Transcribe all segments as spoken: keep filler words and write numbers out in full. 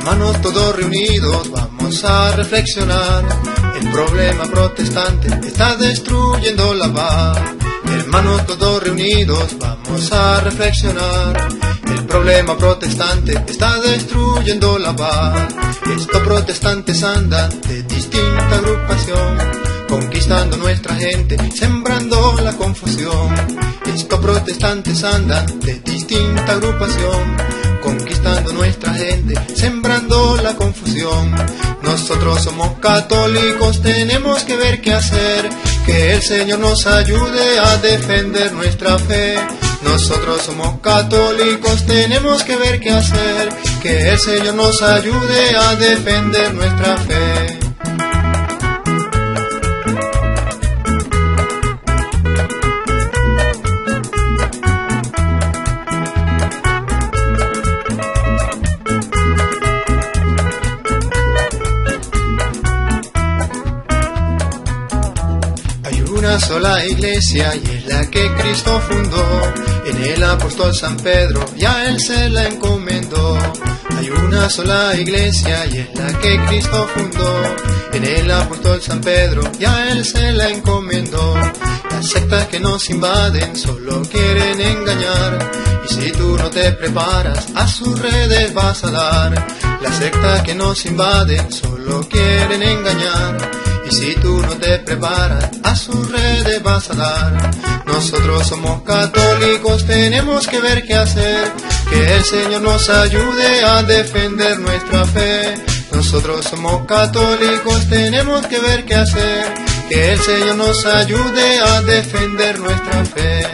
Hermanos todos reunidos, vamos a reflexionar. El problema protestante está destruyendo la paz. Hermanos todos reunidos, vamos a reflexionar. El problema protestante está destruyendo la paz. Estos protestantes andan de distinta agrupación, conquistando nuestra gente, sembrando la confusión. Estos protestantes andan de distinta agrupación, conquistando nuestra gente, sembrando la confusión. Nosotros somos católicos, tenemos que ver qué hacer, que el Señor nos ayude a defender nuestra fe. Nosotros somos católicos, tenemos que ver qué hacer, que el Señor nos ayude a defender nuestra fe. Una sola iglesia y es la que Cristo fundó, en el apóstol San Pedro ya Él se la encomendó. Hay una sola iglesia y es la que Cristo fundó, en el apóstol San Pedro ya Él se la encomendó. Las sectas que nos invaden solo quieren engañar, y si tú no te preparas a sus redes vas a dar. Las sectas que nos invaden solo quieren engañar, y si tú no te preparas, a sus redes vas a dar. Nosotros somos católicos, tenemos que ver qué hacer, que el Señor nos ayude a defender nuestra fe. Nosotros somos católicos, tenemos que ver qué hacer, que el Señor nos ayude a defender nuestra fe.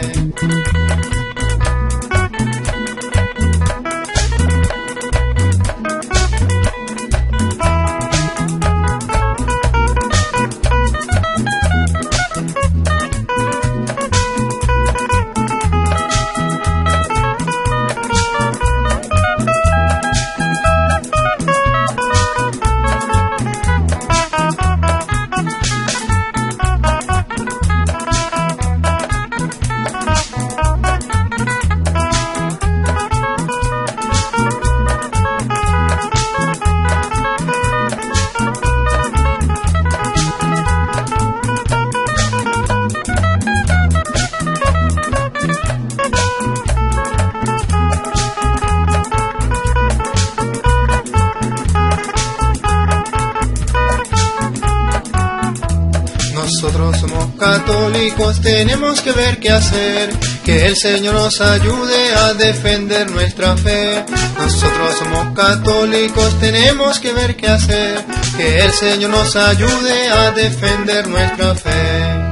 Nosotros somos católicos, tenemos que ver qué hacer, que el Señor nos ayude a defender nuestra fe. Nosotros somos católicos, tenemos que ver qué hacer, que el Señor nos ayude a defender nuestra fe.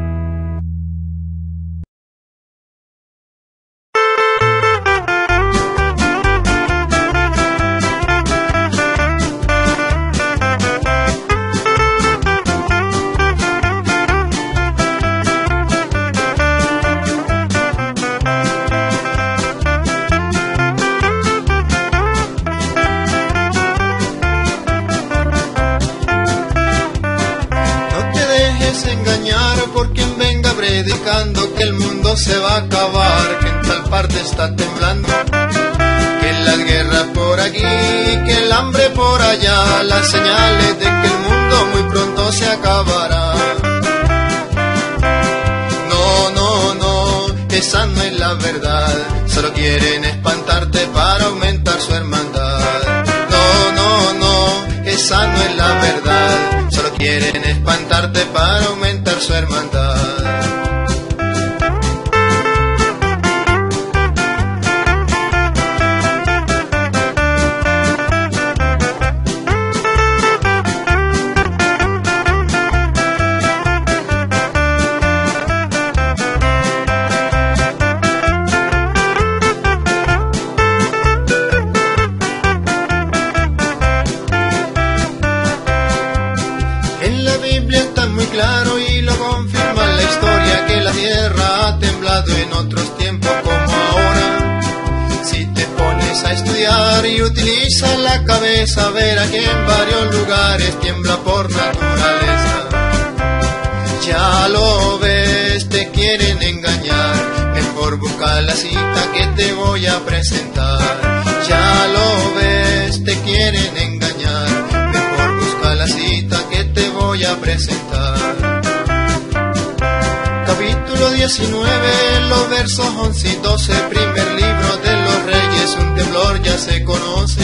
Engañar por quien venga predicando que el mundo se va a acabar, que en tal parte está temblando, que las guerras por aquí, que el hambre por allá, las señales de que el mundo muy pronto se acabará. No, no, no, esa no es la verdad, solo quieren espantarte para aumentar su hermandad. No, no, no, esa no es la verdad, solo quieren espantarte para aumentar su hermandad. En la Biblia está muy claro y lo confirma la historia, que la tierra ha temblado en otros tiempos como ahora. Si te pones a estudiar y utilizas la cabeza, verás que en varios lugares tiembla por naturaleza. Ya lo ves, te quieren engañar, mejor busca la cita que te voy a presentar. Ya lo ves, te quieren diecinueve, los versos once y doce, primer libro de los Reyes, un temblor ya se conoce.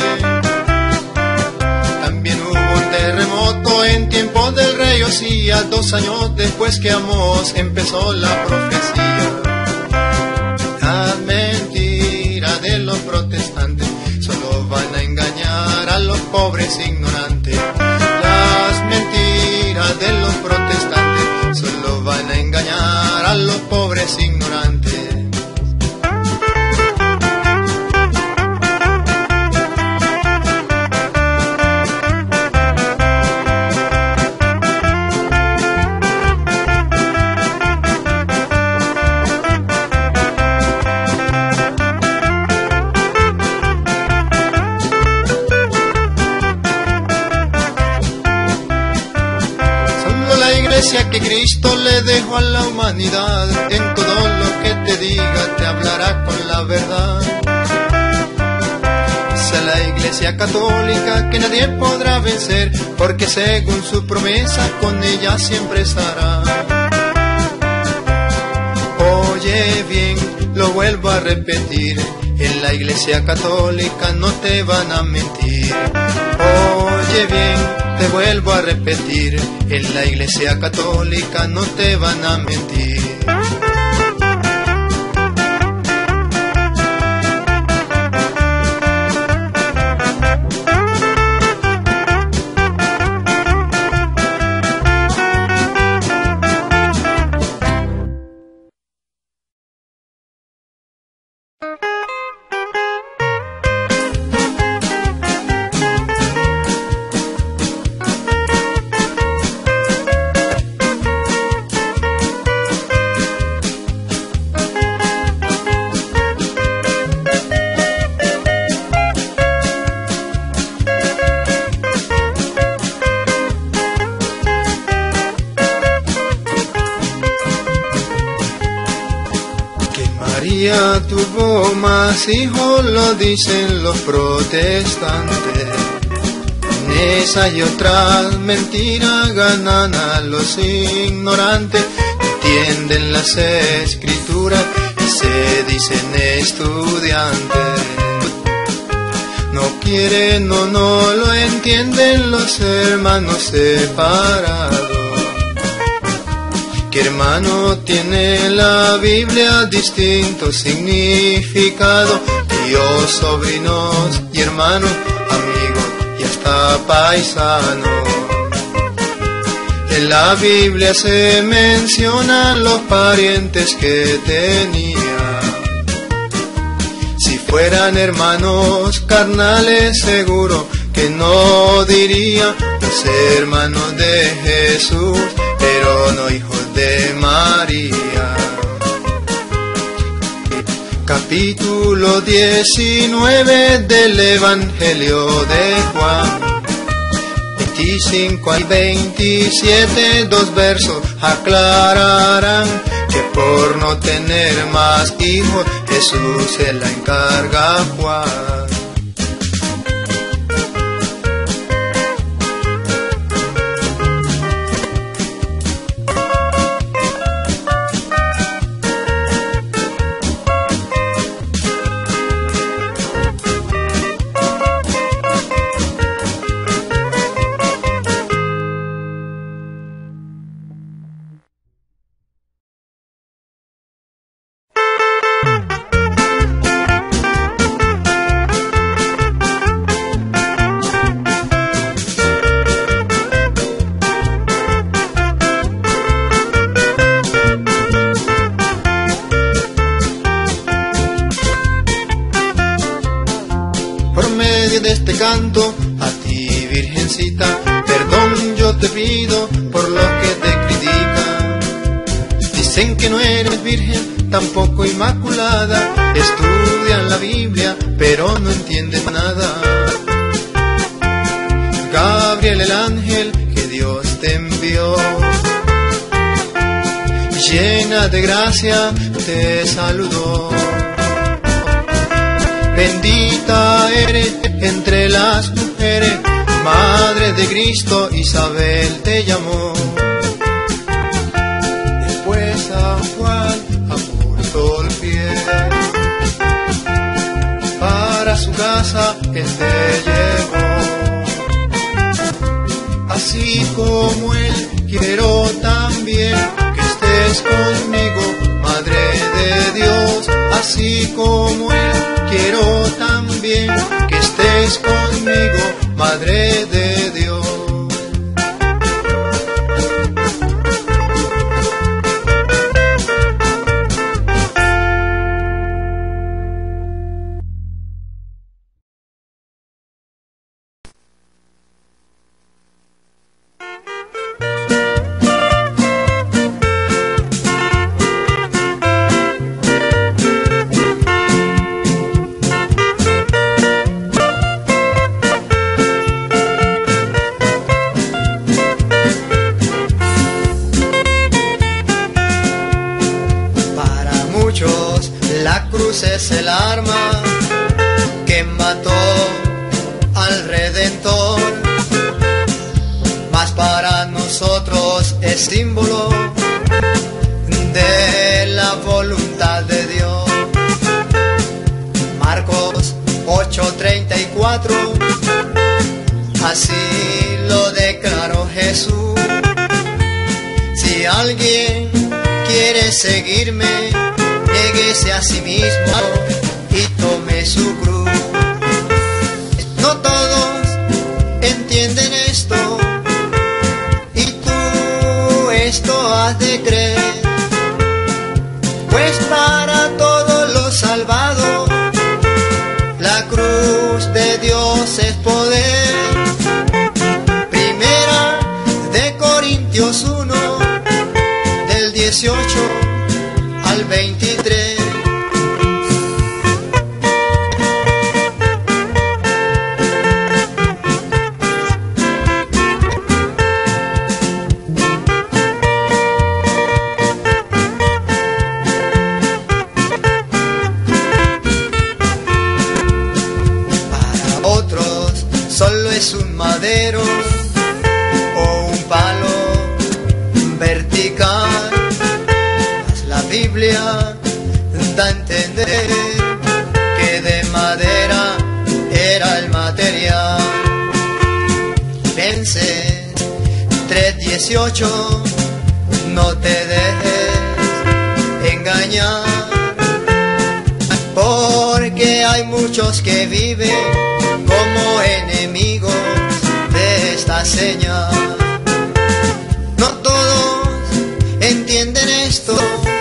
También hubo un terremoto en tiempo del rey Osías, dos años después que Amós empezó la profecía. Las mentiras de los protestantes solo van a engañar a los pobres ignorantes. Las mentiras de los protestantes solo van a engañar a los pobres ignorantes. Que Cristo le dejó a la humanidad, en todo lo que te diga te hablará con la verdad. Es la Iglesia Católica que nadie podrá vencer, porque según su promesa con ella siempre estará. Oye bien, lo vuelvo a repetir, en la Iglesia Católica no te van a mentir. Oye bien, te vuelvo a repetir, en la Iglesia Católica no te van a mentir. María tuvo más hijos, lo dicen los protestantes. En esa y otras mentiras ganan a los ignorantes. Entienden las escrituras y se dicen estudiantes. No quieren o no lo entienden los hermanos separados. Que hermano tiene la Biblia distinto significado, tíos, sobrinos y hermanos, amigos y hasta paisanos. En la Biblia se mencionan los parientes que tenía. Si fueran hermanos carnales seguro que no diría los hermanos de Jesús, pero no hijos de María. Capítulo diecinueve del Evangelio de Juan, veinticinco al veintisiete, dos versos aclararán que por no tener más hijos Jesús se la encarga a Juan. De este canto a ti, Virgencita, perdón yo te pido por lo que te critican. Dicen que no eres virgen, tampoco inmaculada, estudian la Biblia, pero no entienden nada. Gabriel, el ángel que Dios te envió, llena de gracia te saludó. Bendita eres entre las mujeres, Madre de Cristo, Isabel te llamó. Después San Juan casa Él te llevó. Así como Él, quiero también que estés conmigo, Madre de Dios. Así como Él, quiero también que estés conmigo, Madre de Dios. Es el arma que mató al Redentor, mas para nosotros es símbolo de la voluntad de Dios. Marcos ocho treinta y cuatro, así lo declaró Jesús. Si alguien quiere seguirme, niéguese a sí mismo y tome su cruz. No todos entienden esto, y tú esto has de creer, pues para todos los salvados la cruz de Dios es poder. Primera de Corintios uno, del dieciocho al veintitrés. Para otros solo es un madero o un palo vertical. La Biblia da a entender que de madera era el material. Filipenses tres dieciocho, no te dejes engañar, porque hay muchos que viven como enemigos de esta señal. No todos entienden esto,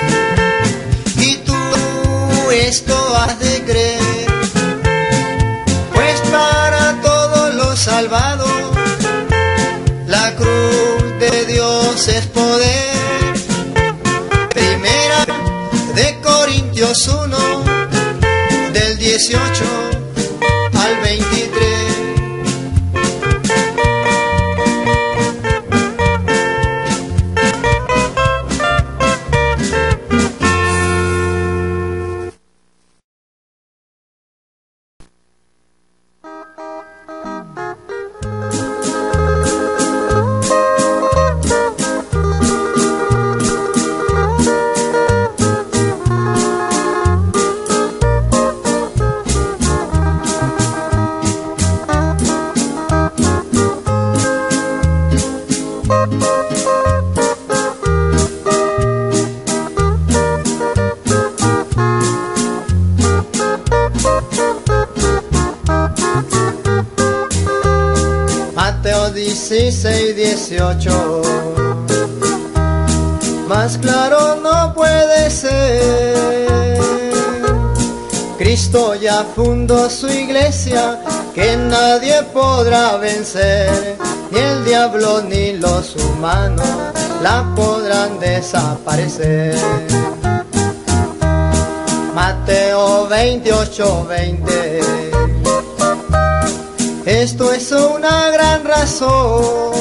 esto has de creer, pues para todos los salvados la cruz de Dios es poder. Primera de Corintios uno, del dieciocho al veintitrés. dieciséis dieciocho, más claro no puede ser. Cristo ya fundó su iglesia, que nadie podrá vencer, ni el diablo ni los humanos la podrán desaparecer. Mateo veintiocho veinte. Esto es una gran razón.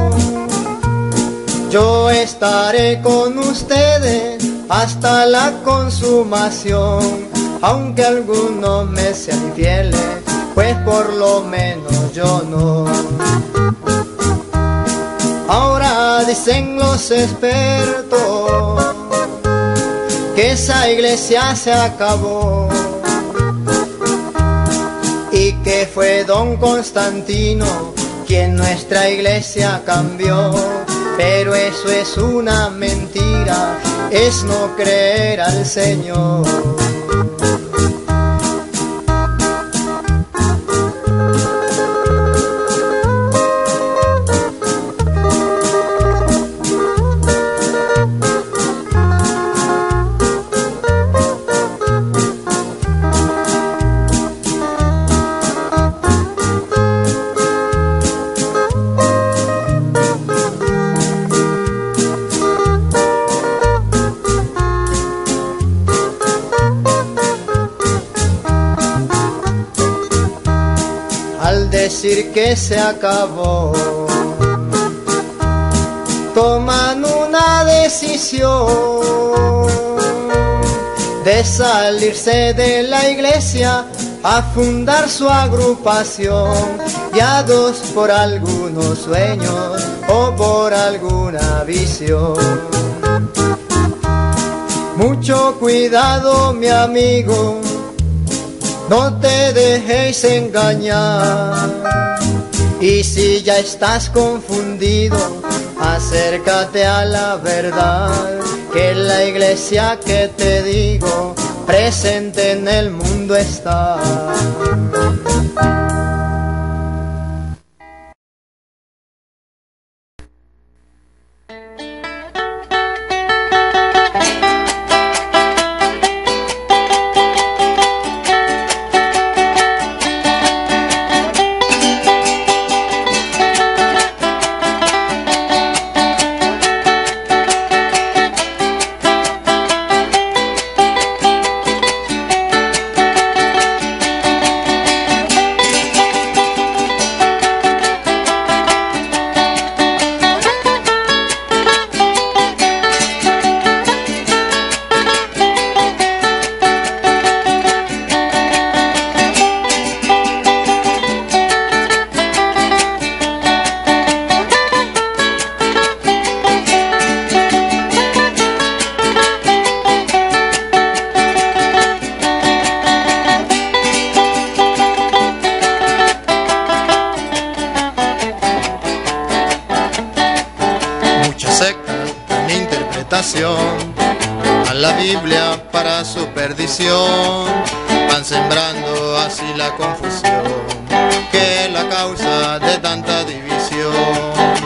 Yo estaré con ustedes hasta la consumación, aunque algunos me sean infieles, pues por lo menos yo no. Ahora dicen los expertos que esa iglesia se acabó y que fue don Constantino quien nuestra iglesia cambió. Pero eso es una mentira, es no creer al Señor. Decir que se acabó, toman una decisión de salirse de la iglesia a fundar su agrupación, guiados por algunos sueños o por alguna visión. Mucho cuidado, mi amigo, no te dejéis engañar, y si ya estás confundido, acércate a la verdad, que la iglesia que te digo, presente en el mundo está. A la Biblia para su perdición, van sembrando así la confusión, que es la causa de tanta división.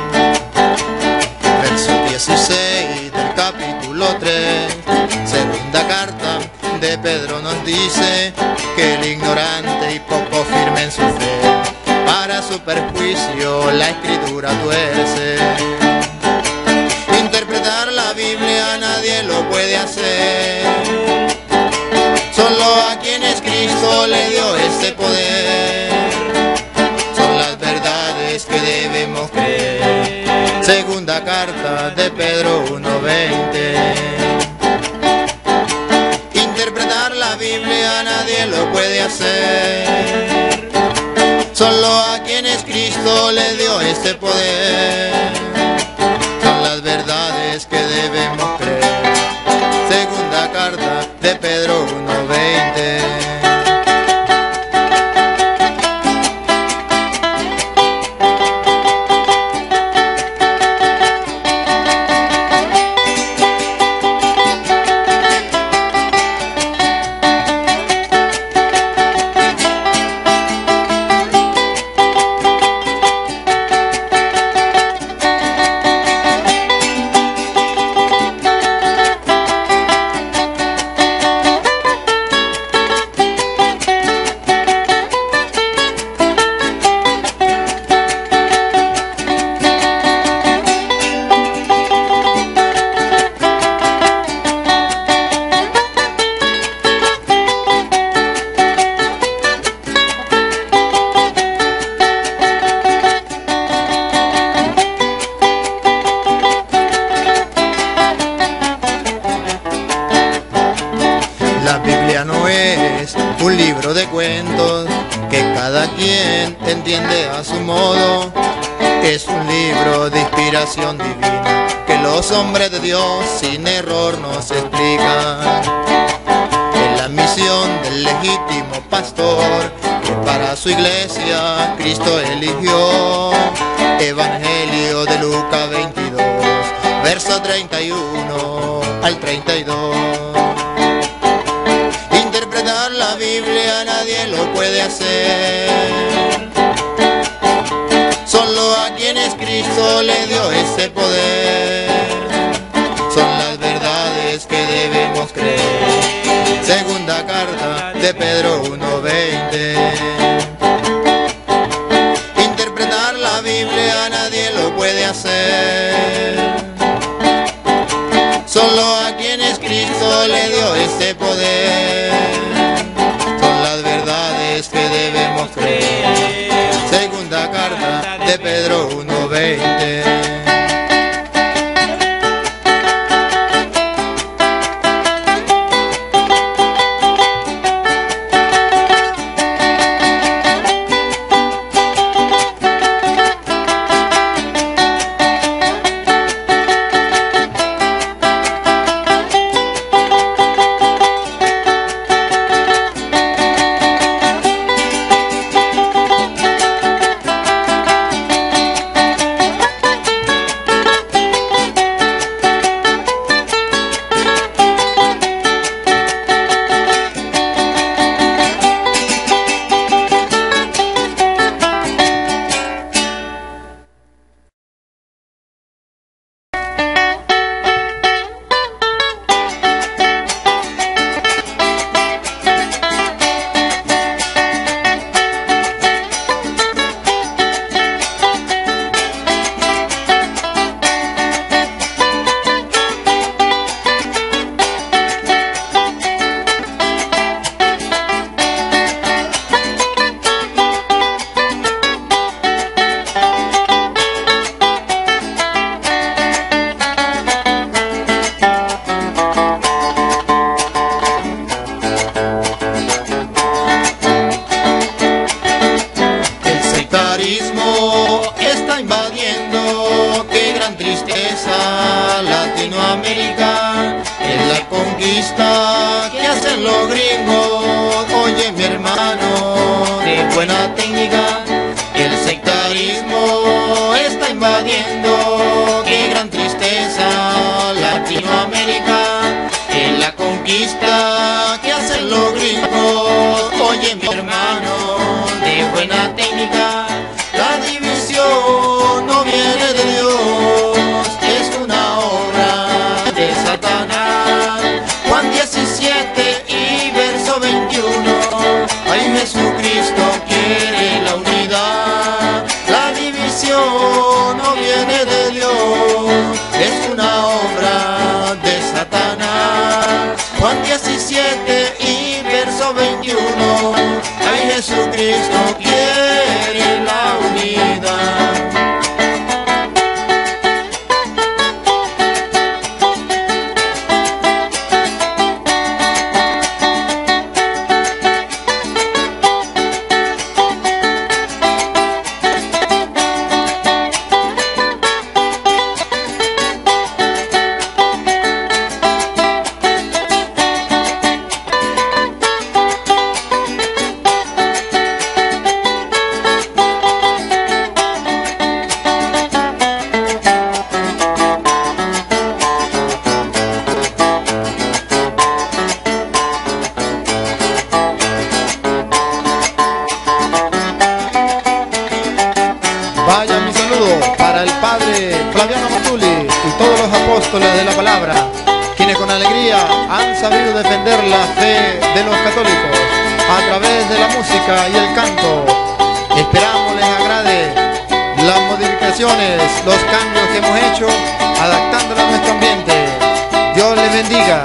Verso dieciséis del capítulo tres, segunda carta de Pedro nos dice que el ignorante y poco firme en su fe, para su perjuicio la escritura tuerce. Interpretar la Biblia nadie lo puede hacer, solo a quienes Cristo le dio este poder. Son las verdades que debemos creer. Segunda carta de Pedro uno veinte. Interpretar la Biblia nadie lo puede hacer, solo a quienes Cristo le dio este poder. Las verdades que debemos creer. Segunda carta de Pedro uno veinte. Un libro de cuentos que cada quien entiende a su modo. Es un libro de inspiración divina que los hombres de Dios sin error nos explican. Es la misión del legítimo pastor que para su iglesia Cristo eligió. Evangelio de Lucas veintidós, verso treinta y uno al treinta y dos. Interpretar la Biblia nadie lo puede hacer, solo a quienes Cristo le dio ese poder. Son las verdades que debemos creer. Segunda carta de Pedro uno veinte. Interpretar la Biblia nadie lo puede hacer, solo a quienes Cristo le dio ese poder. Son las verdades que debemos creer. Segunda carta de Pedro uno veinte. De la palabra, quienes con alegría han sabido defender la fe de los católicos a través de la música y el canto. Esperamos les agrade las modificaciones, los cambios que hemos hecho, adaptándola a nuestro ambiente. Dios les bendiga.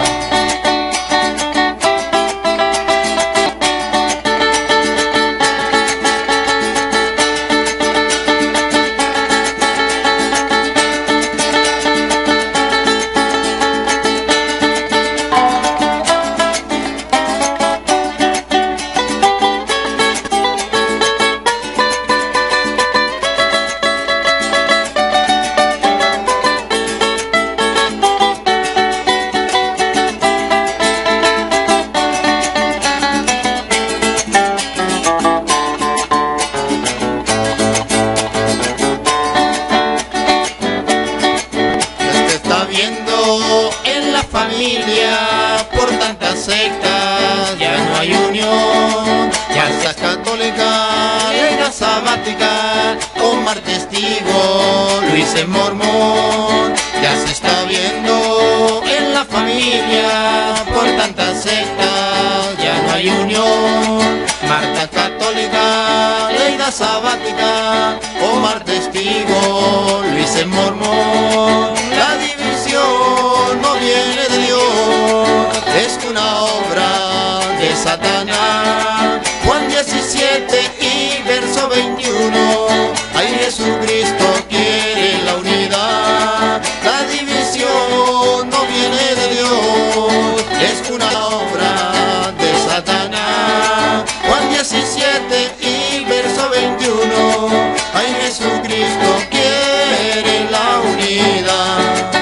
sabática, Omar testigo, Luis es mormón. Ya se está viendo en la familia, por tantas sectas ya no hay unión. Marta católica, Leida sabática, Omar testigo, Luis es mormón. La división no viene de Dios, es una obra de Satanás. Juan diecisiete y verso veintiuno, ay, Jesucristo quiere la unidad. La división no viene de Dios, es una obra de Satanás. Juan diecisiete y verso veintiuno, ay, Jesucristo quiere la unidad.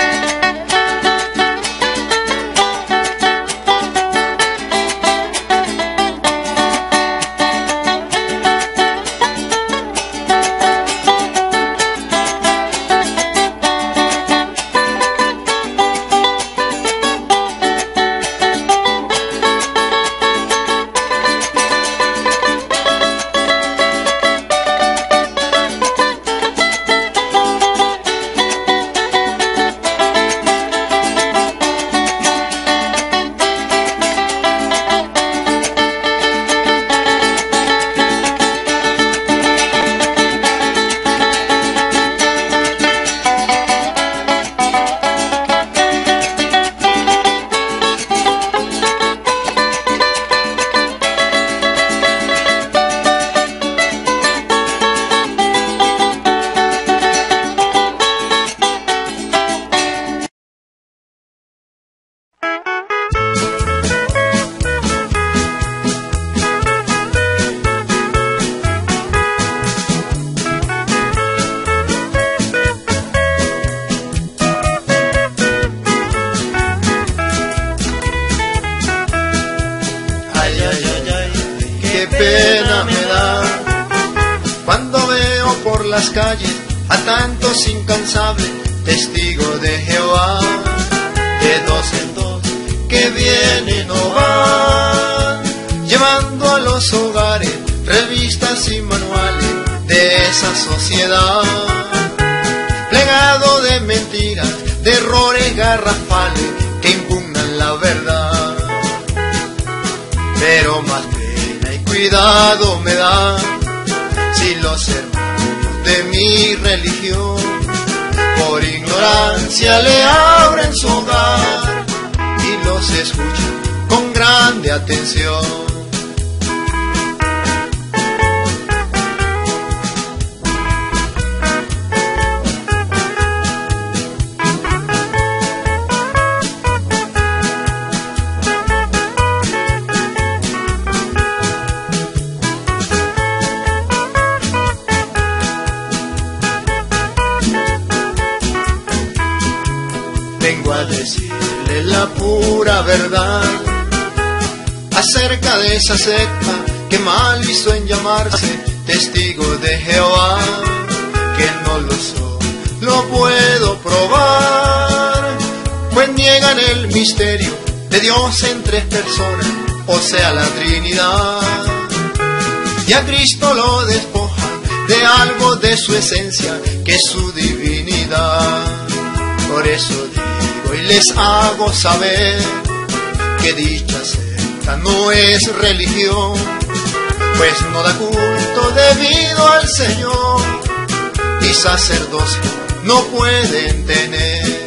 Las calles a tantos incansables testigos de Jehová, de dos en dos que vienen o van, llevando a los hogares revistas y manuales de esa sociedad, plegado de mentiras, de errores garrafales que impugnan la verdad. Pero más pena y cuidado me da si los hermanos de mi religión por ignorancia le abren su hogar y los escuchan con grande atención. Vengo a decirle la pura verdad acerca de esa secta que mal hizo en llamarse testigo de Jehová, que no lo soy, lo puedo probar, pues niegan el misterio de Dios en tres personas, o sea la Trinidad, y a Cristo lo despojan de algo de su esencia, que es su divinidad. Por eso digo y les hago saber que dicha secta no es religión, pues no da culto debido al Señor, y sacerdocio no pueden tener.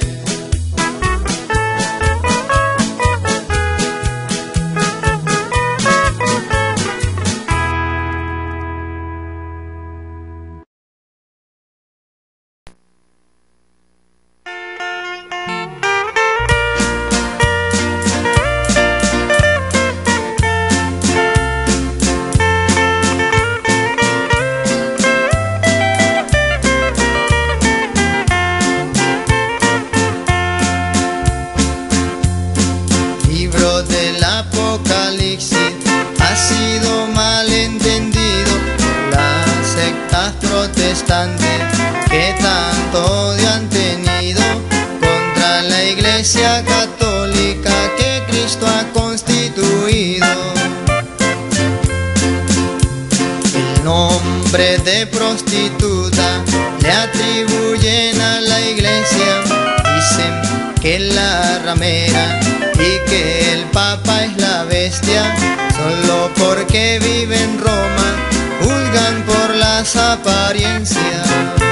Que tanto odio han tenido contra la Iglesia católica que Cristo ha constituido. El nombre nombre de prostituta le atribuyen a la iglesia. Dicen que es la ramera y que el Papa es la bestia. Solo porque vive en Roma juzgan por las apariencias.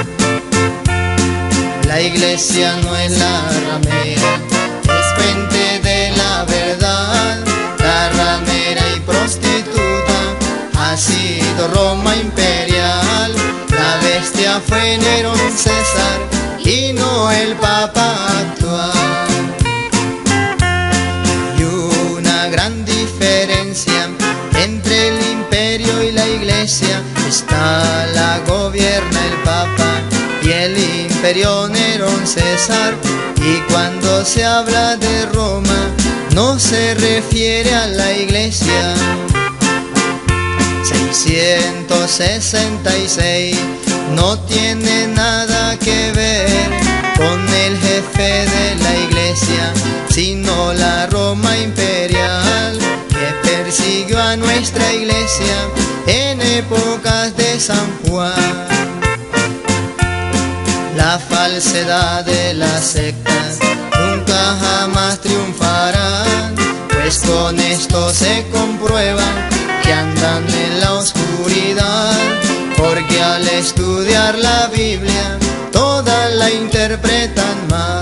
La iglesia no es la ramera, es fuente de la verdad. La ramera y prostituta ha sido Roma imperial. La bestia fue Nerón César y no el Papa actual. Y una gran diferencia entre el imperio y la iglesia está: la gobierna el Papa y el imperio Nerón César. Y cuando se habla de Roma no se refiere a la iglesia. seiscientos sesenta y seis no tiene nada que ver con el jefe de la iglesia, sino la Roma imperial, que persiguió a nuestra iglesia en épocas de San Juan. La falsedad de las sectas nunca jamás triunfarán, pues con esto se comprueba que andan en la oscuridad, porque al estudiar la Biblia toda la interpretan mal.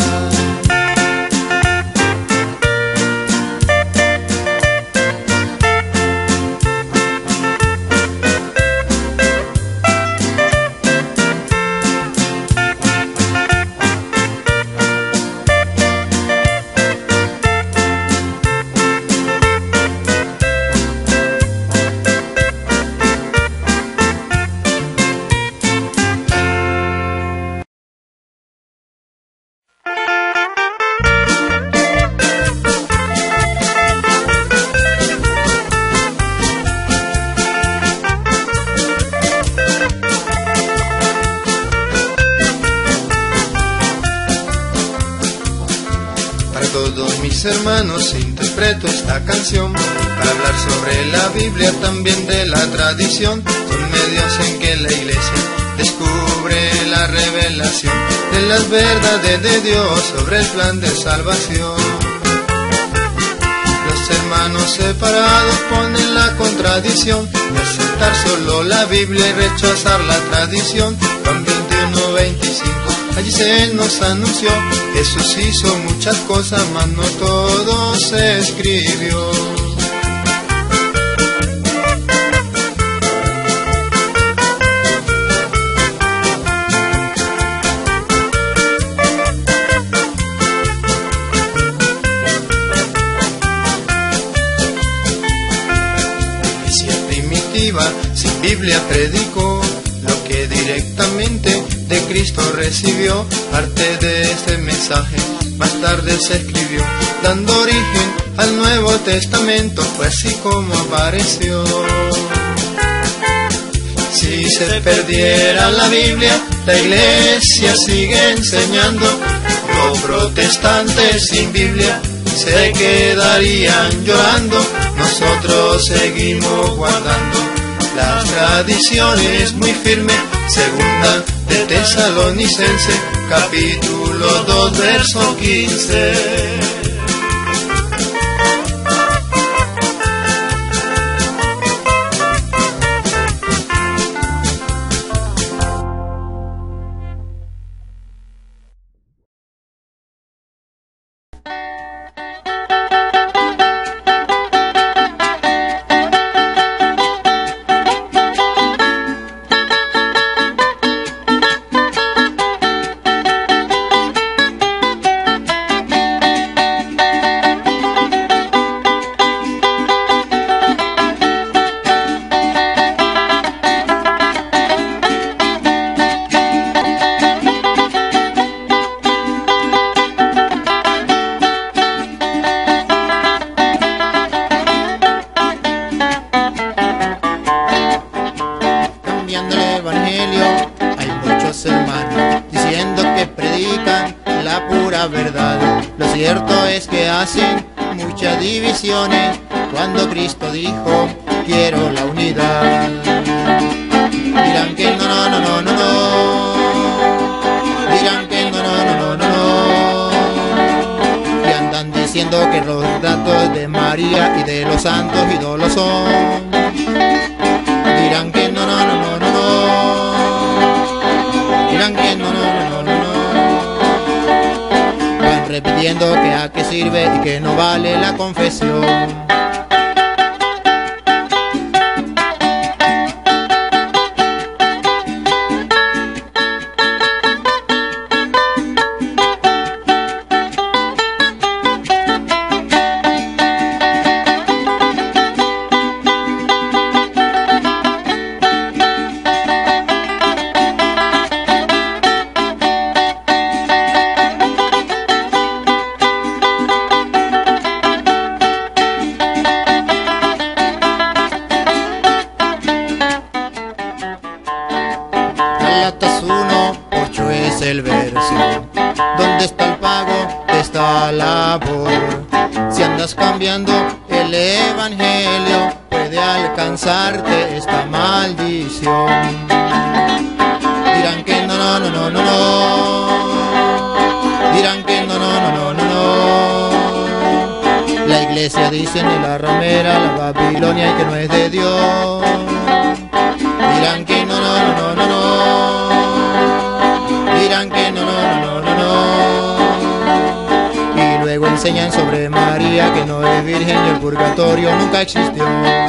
Hermanos, interpreto esta canción para hablar sobre la Biblia, también de la tradición. Son medios en que la iglesia descubre la revelación de las verdades de Dios sobre el plan de salvación. Los hermanos separados ponen la contradicción de aceptar solo la Biblia y rechazar la tradición. Juan veintiuno veinticinco, allí se nos anunció: Jesús hizo muchas cosas, mas no todo se escribió. La iglesia primitiva sin Biblia predicó lo que directamente de Cristo recibió. Parte de este mensaje más tarde se escribió, dando origen al Nuevo Testamento. Fue así como apareció. Si se perdiera la Biblia, la iglesia sigue enseñando. Los protestantes sin Biblia se quedarían llorando. Nosotros seguimos guardando las tradiciones muy firmes. Segunda de Tesalonicense, capítulo dos, verso quince. Cuando Cristo dijo: quiero la unidad. Dirán de los santos ídolos son. Dirán que no, no, no, no, no, no. Dirán que no, no, no, no, no, no. Van repitiendo que a qué sirve y que no vale la confesión. El verso, ¿dónde está el pago de esta labor? Si andas cambiando el evangelio, puede alcanzarte esta maldición. Dirán que no, no, no, no, no, no. Dirán que no, no, no, no, no, no. La iglesia dice ni la ramera, la Babilonia y que no es de Dios. Dirán que no, no, no, no, no, no. Dirán que no, no, no, no, no, no. Y luego enseñan sobre María que no es virgen y el purgatorio nunca existió.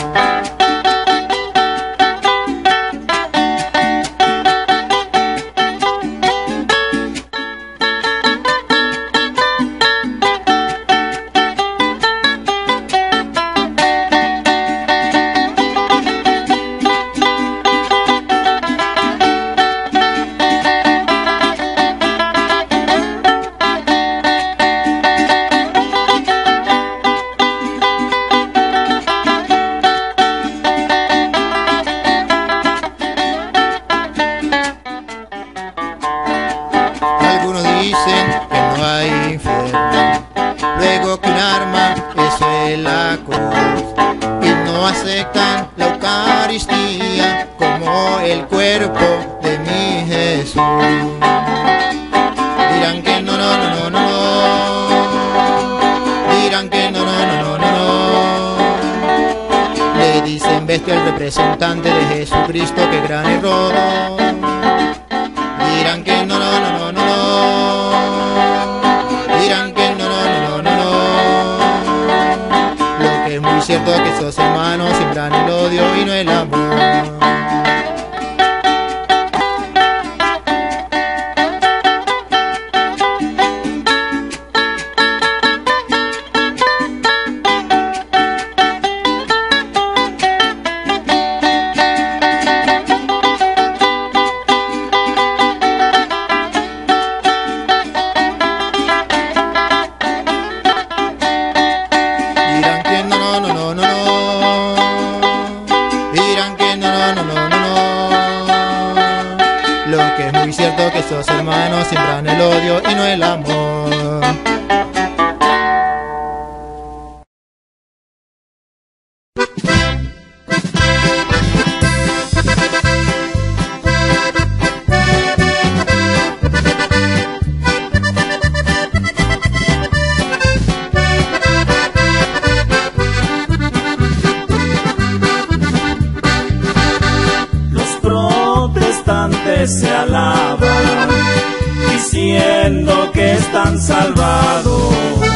Dicen que no hay infierno, luego que un arma eso es la cruz, y no aceptan la Eucaristía como el cuerpo de mi Jesús. Dirán que no, no, no, no, no, no. Dirán que no, no, no, no, no, no. Le dicen bestia al representante de Jesucristo, que gran error. Dirán que no, no, no, no, no, no. Dirán que no, no, no, no, no, no. Lo que es muy cierto es que esos hermanos siembran el odio y no el amor. Lo que es muy cierto que esos hermanos siembran el odio y no el amor. Se alaban diciendo que están salvados,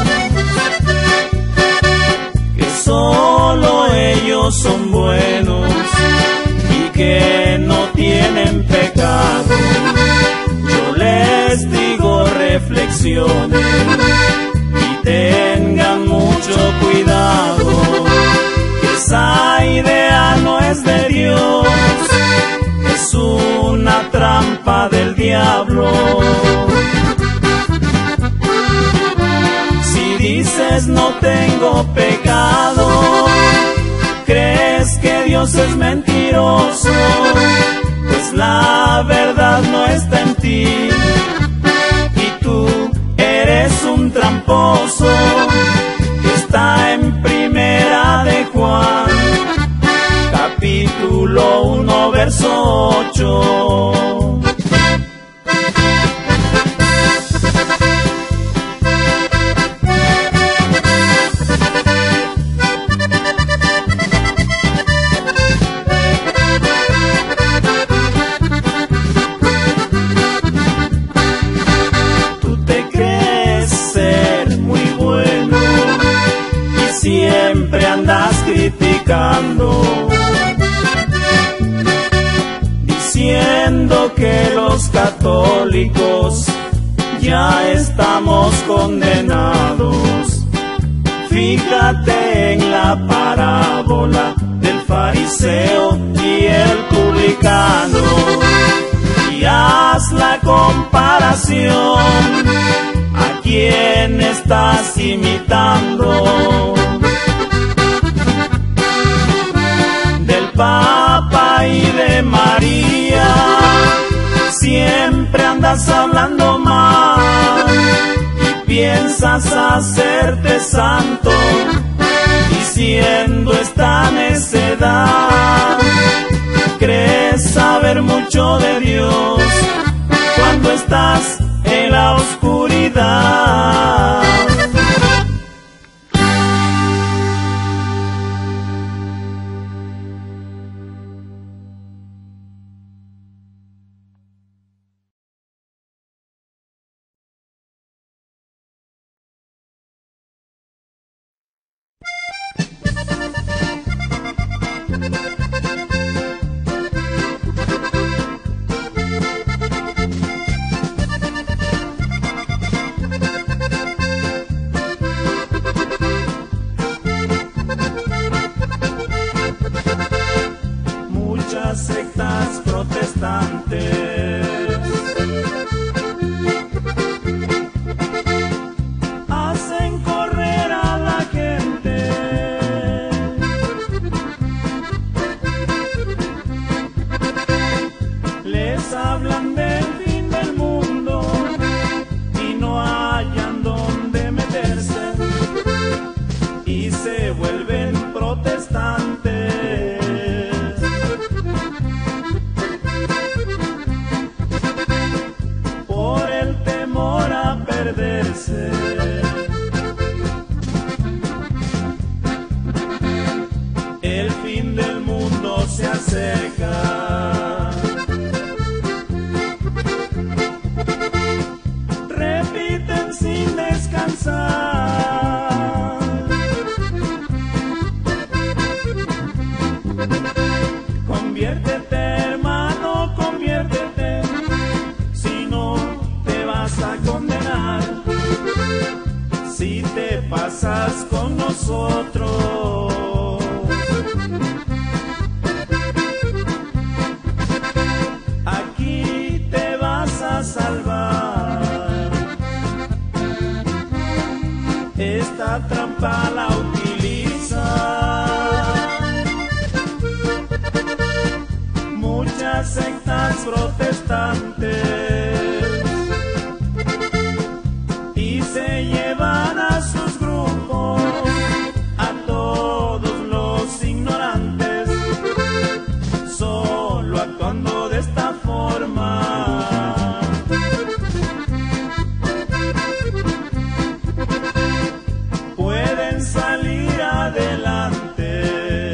que solo ellos son buenos y que no tienen pecado. Yo les digo reflexionen y tengan mucho cuidado, que esa idea no es de Dios, es una trampa del diablo. Si dices no tengo pecado, crees que Dios es mentiroso, pues la verdad no está en ti y tú eres un tramposo, que está en Primera de Juan, capítulo uno, verso ocho. creyendo que los católicos ya estamos condenados. Fíjate en la parábola del fariseo y el publicano y haz la comparación. ¿A quién estás imitando? Del Papa y de María siempre andas hablando mal y piensas hacerte santo diciendo esta necedad. Crees saber mucho de Dios cuando estás en la oscuridad. Sectas protestantes hacen correr a la gente, les hablan del fin del mundo y no hallan dónde meterse y se vuelven protestantes. El fin del mundo se acerca. Repiten sin descansar. Conviértete, hermano, conviértete, si no te vas a condenar. Si te pasas con nosotros, aquí te vas a salvar. Esta trampa la utiliza muchas sectas protestantes y se llevan a sus grupos a todos los ignorantes, solo actuando de esta forma. Pueden salir adelante.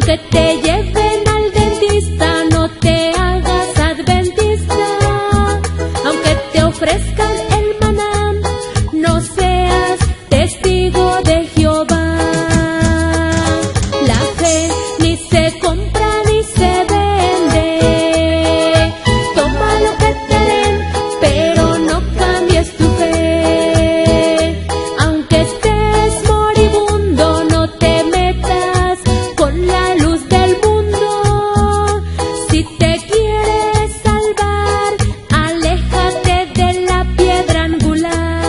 aunque te lleven al dentista, no te hagas adventista. Aunque te ofrezcan el maná, no seas testigo de Jehová. La fe ni se compra ni se vende. Toma lo que te den, pero no cambies tu fe. Aunque estés moribundo, no te metas con la luz del mundo. Si te quieres salvar, aléjate de la piedra angular.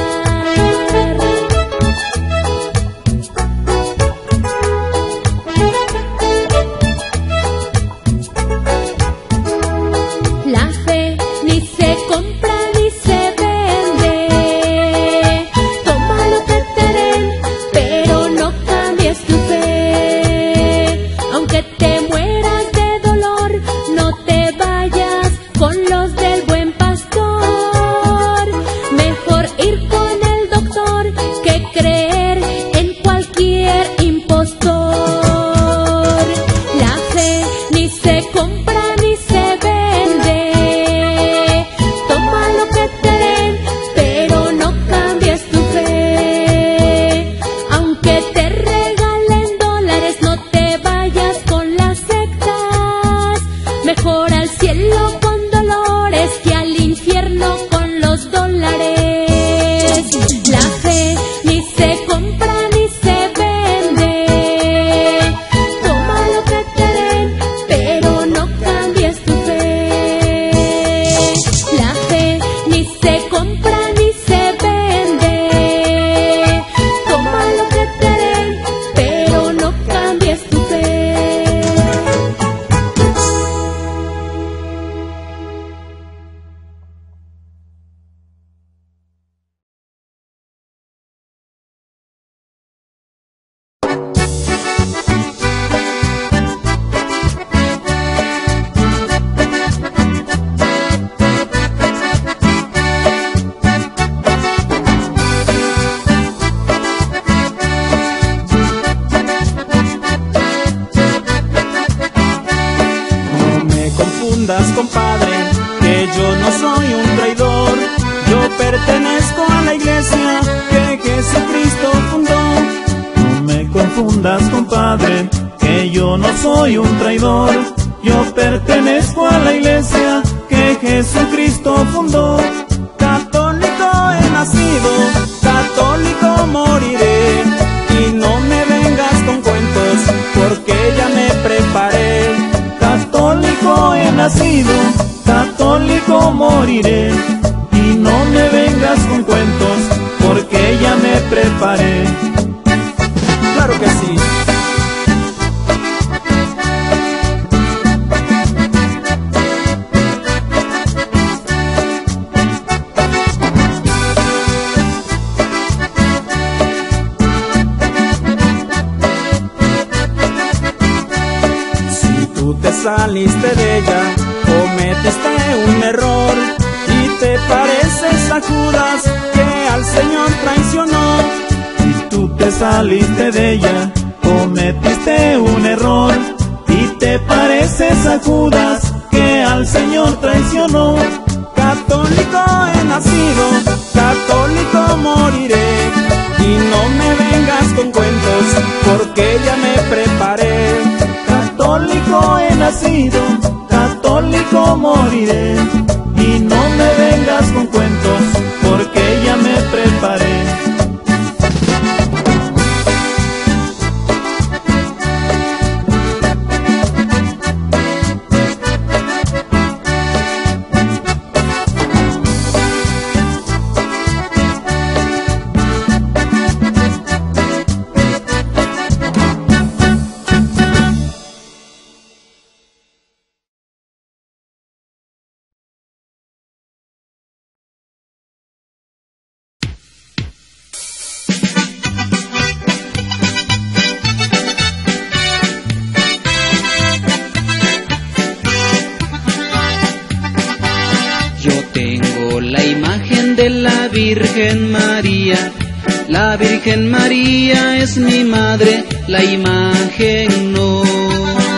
La fe ni se compra ni se vende. Toma lo que te den, pero no cambies tu fe. Aunque te mueras de dolor, no te vayas con los del buen pastor. Mejor ir con el doctor que creer en cualquier impostor. La fe ni se compra ni se vende. Toma lo que te den, pero no cambies tu fe. Aunque te regalen dólares, no te vayas con las sectas. Mejor al cielo con dolores que al infierno con los dólares. La fe ni se compra ni se vende. Toma lo que te den, pero no cambies tu fe. La fe ni se compra ni se vende. Toma lo que te den, pero no cambies tu fe. No me confundas, compadre, que yo no soy un traidor. Yo pertenezco a la iglesia que Jesucristo fundó. No me confundas, compadre, que yo no soy un traidor. Yo pertenezco a la iglesia que Jesucristo fundó. Católico he nacido, católico moriré. Y no me vengas con cuentos, porque ya me preparé. Católico he nacido, católico moriré. Y no me vengas con cuentos, porque ya me preparé. Claro que sí. Si tú te saliste de ella, cometiste un error y te pareces a Judas que al Señor traicionó. Si tú te saliste de ella, cometiste un error y te pareces a Judas que al Señor traicionó. Católico he nacido, católico moriré. Y no me vengas con cuentos, porque ya me preparé. Católico he nacido, católico moriré. Y no me vengas con cuentos, porque ya me preparé. de la Virgen María. La Virgen María es mi madre, la imagen no.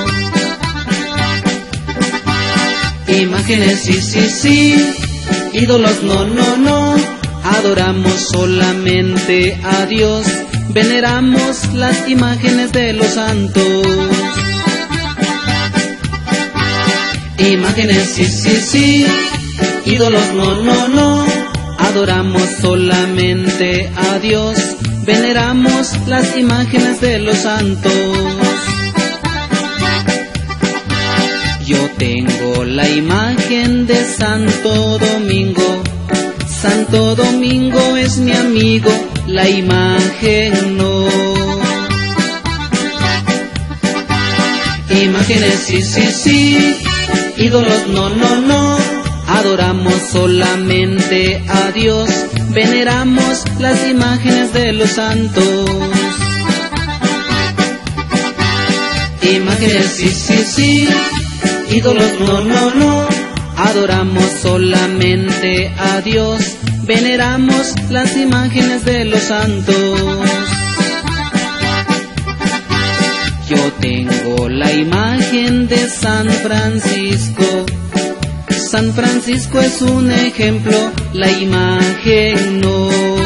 Imágenes sí, sí, sí, ídolos no, no, no, adoramos solamente a Dios, veneramos las imágenes de los santos. Imágenes sí, sí, sí, ídolos no, no, no, adoramos solamente a Dios, veneramos las imágenes de los santos. Yo tengo la imagen de Santo Domingo, Santo Domingo es mi amigo, la imagen no. Imágenes sí, sí, sí, ídolos no, no, no, adoramos solamente a Dios, veneramos las imágenes de los santos. Imágenes sí, sí, sí, ídolos no, no, no, adoramos solamente a Dios, veneramos las imágenes de los santos. Yo tengo la imagen de San Francisco, San Francisco es un ejemplo, la imagen no.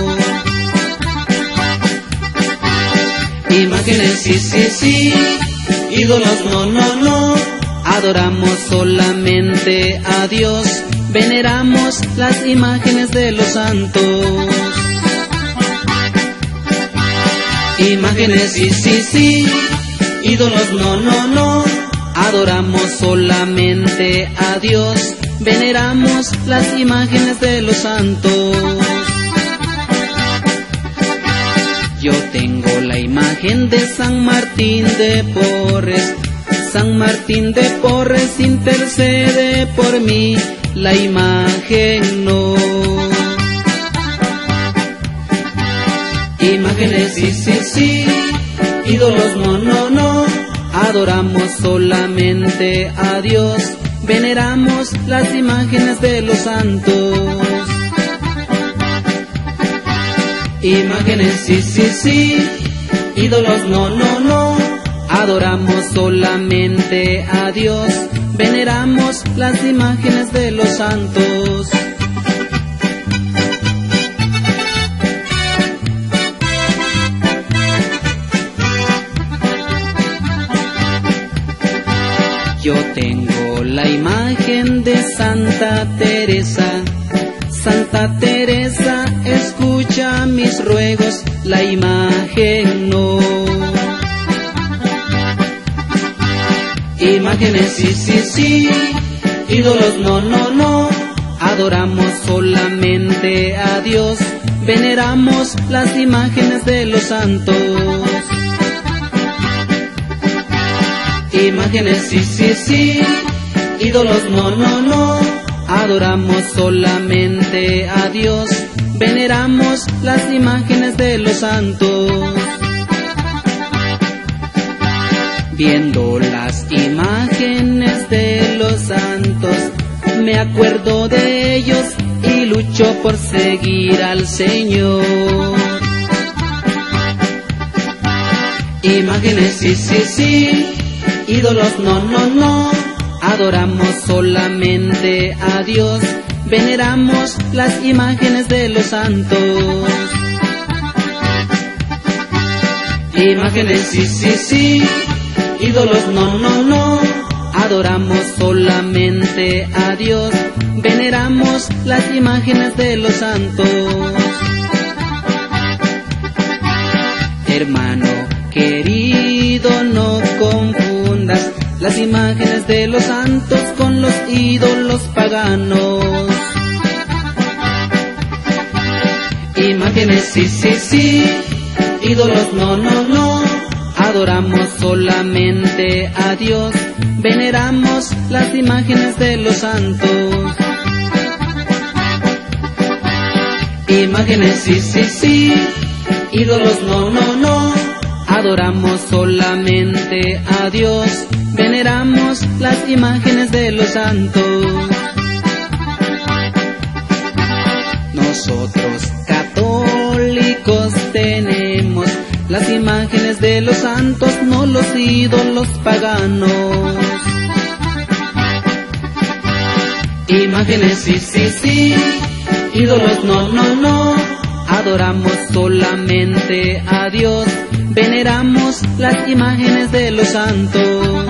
Imágenes sí, sí, sí, ídolos no, no, no, adoramos solamente a Dios, veneramos las imágenes de los santos. Imágenes sí, sí, sí, ídolos no, no, no, adoramos solamente a Dios, veneramos las imágenes de los santos. Yo tengo la imagen de San Martín de Porres, San Martín de Porres intercede por mí, la imagen no. Imágenes sí, sí, sí, ídolos no, no, no, adoramos solamente a Dios, veneramos las imágenes de los santos. Imágenes sí, sí, sí, ídolos no, no, no, adoramos solamente a Dios, veneramos las imágenes de los santos. Yo tengo la imagen de Santa Teresa, Santa Teresa escucha mis ruegos, la imagen no. Imágenes sí, sí, sí, ídolos no, no, no, adoramos solamente a Dios, veneramos las imágenes de los santos. Imágenes sí, sí, sí, ídolos no, no, no, adoramos solamente a Dios, veneramos las imágenes de los santos. Viendo las imágenes de los santos, me acuerdo de ellos y lucho por seguir al Señor. Imágenes sí, sí, sí, ídolos no, no, no, adoramos solamente a Dios, veneramos las imágenes de los santos. Imágenes sí, sí, sí, ídolos no, no, no, adoramos solamente a Dios, veneramos las imágenes de los santos. Hermano querido, no confundas las imágenes de los santos con los ídolos paganos. Imágenes sí, sí, sí, ídolos no, no, no, adoramos solamente a Dios, veneramos las imágenes de los santos. Imágenes sí, sí, sí, ídolos no, no, no, adoramos solamente a Dios, veneramos las imágenes de los santos. Nosotros católicos tenemos las imágenes de los santos, no los ídolos paganos. Imágenes sí, sí, sí, ídolos no, no, no, adoramos solamente a Dios, veneramos las imágenes de los santos.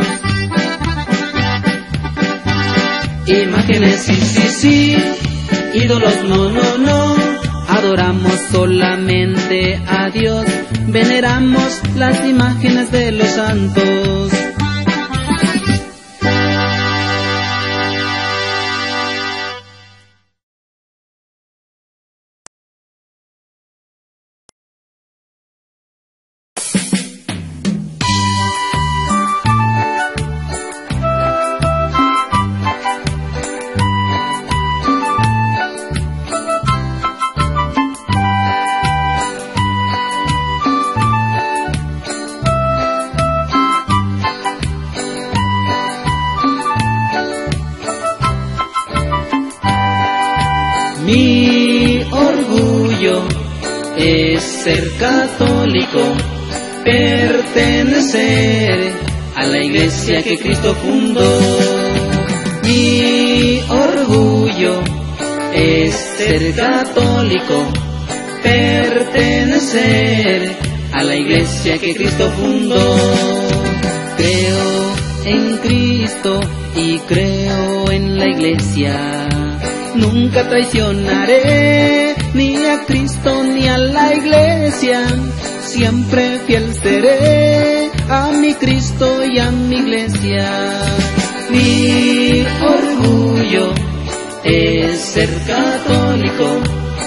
Imágenes sí, sí, sí, ídolos no, no, no, adoramos solamente a Dios, veneramos las imágenes de los santos. Mi orgullo es ser católico, pertenecer a la iglesia que Cristo fundó. Mi orgullo es ser católico, pertenecer a la iglesia que Cristo fundó. Creo en Cristo y creo en la iglesia. Nunca traicionaré ni a Cristo ni a la iglesia. Siempre fiel seré a mi Cristo y a mi iglesia. Mi orgullo es ser católico,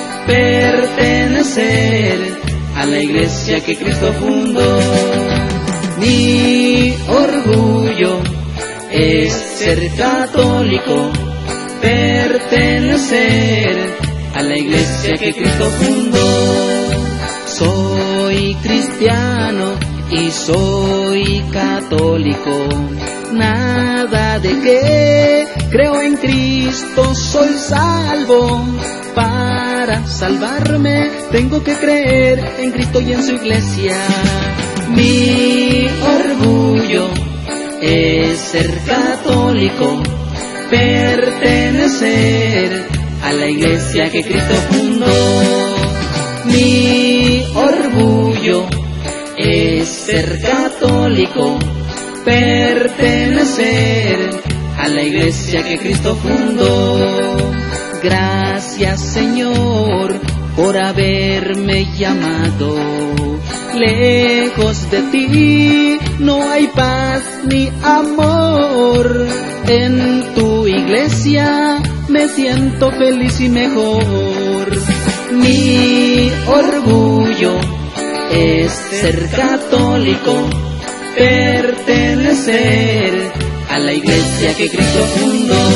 pertenecer a la iglesia que Cristo fundó. Mi orgullo es ser católico, pertenecer a la iglesia que Cristo fundó. Soy cristiano y soy católico, nada de que creo en Cristo soy salvo. Para salvarme tengo que creer en Cristo y en su iglesia. Mi orgullo es ser católico, pertenecer a la iglesia que Cristo fundó. Mi orgullo es ser católico, pertenecer a la iglesia que Cristo fundó. Gracias, Señor, por haberme llamado. Lejos de ti no hay paz ni amor. En tu iglesia me siento feliz y mejor. Mi orgullo es ser católico, pertenecer a la iglesia que Cristo fundó.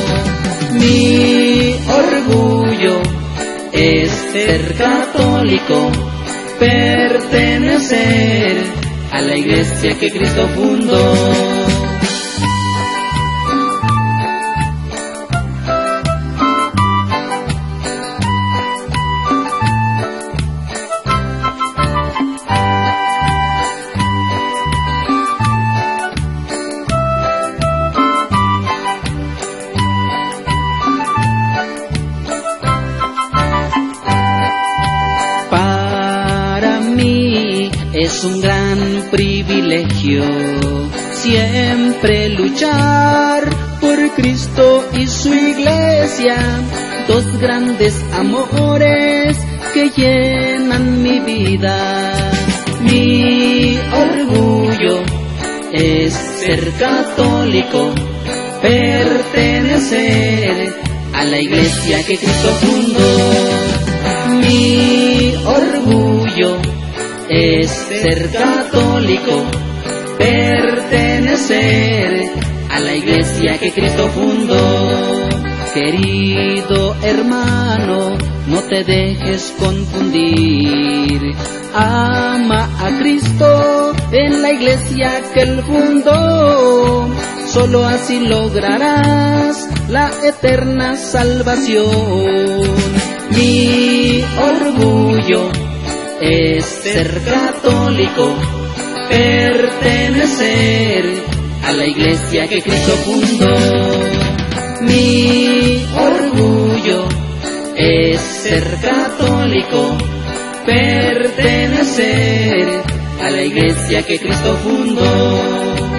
Mi orgullo es ser católico, pertenecer a la iglesia que Cristo fundó. Es un gran privilegio siempre luchar por Cristo y su iglesia, dos grandes amores que llenan mi vida. Mi orgullo es ser católico, pertenecer a la iglesia que Cristo fundó. Mi orgullo es ser católico, pertenecer a la iglesia que Cristo fundó. Querido hermano, no te dejes confundir. Ama a Cristo en la iglesia que Él fundó. Solo así lograrás la eterna salvación. Mi orgullo es ser católico, pertenecer a la iglesia que Cristo fundó. Mi orgullo es ser católico, pertenecer a la iglesia que Cristo fundó.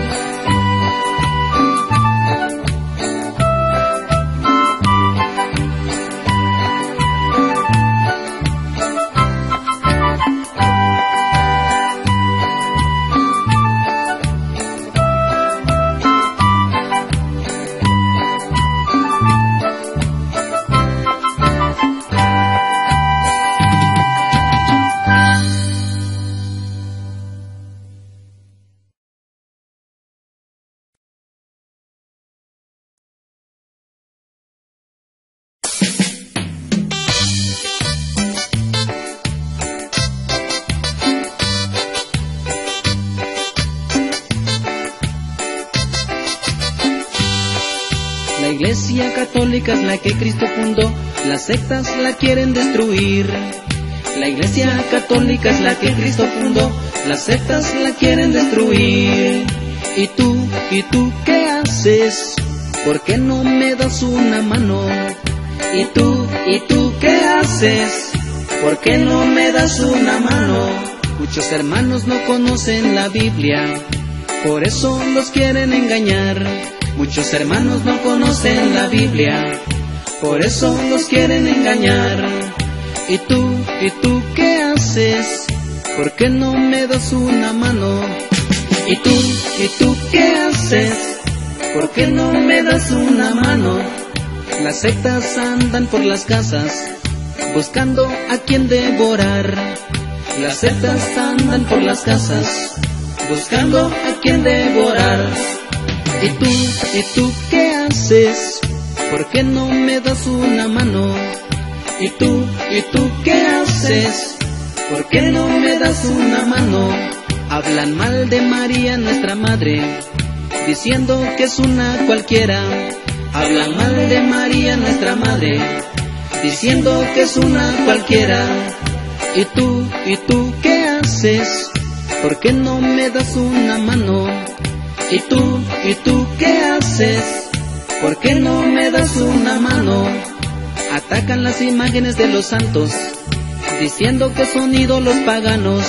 La iglesia católica es la que Cristo fundó, las sectas la quieren destruir. La iglesia católica es la que Cristo fundó, las sectas la quieren destruir. ¿Y tú, y tú qué haces? ¿Por qué no me das una mano? ¿Y tú, y tú qué haces? ¿Por qué no me das una mano? Muchos hermanos no conocen la Biblia, por eso los quieren engañar. Muchos hermanos no conocen la Biblia, por eso los quieren engañar. ¿Y tú, y tú qué haces? ¿Por qué no me das una mano? ¿Y tú, y tú qué haces? ¿Por qué no me das una mano? Las sectas andan por las casas, buscando a quien devorar. Las sectas andan por las casas, buscando a quien devorar. ¿Y tú, y tú qué haces? ¿Por qué no me das una mano? ¿Y tú, y tú qué haces? ¿Por qué no me das una mano? Hablan mal de María, nuestra madre, diciendo que es una cualquiera. Hablan mal de María, nuestra madre, diciendo que es una cualquiera. ¿Y tú, y tú qué haces? ¿Por qué no me das una mano? ¿Y tú, y tú qué haces? ¿Por qué no me das una mano? Atacan las imágenes de los santos, diciendo que son ídolos paganos.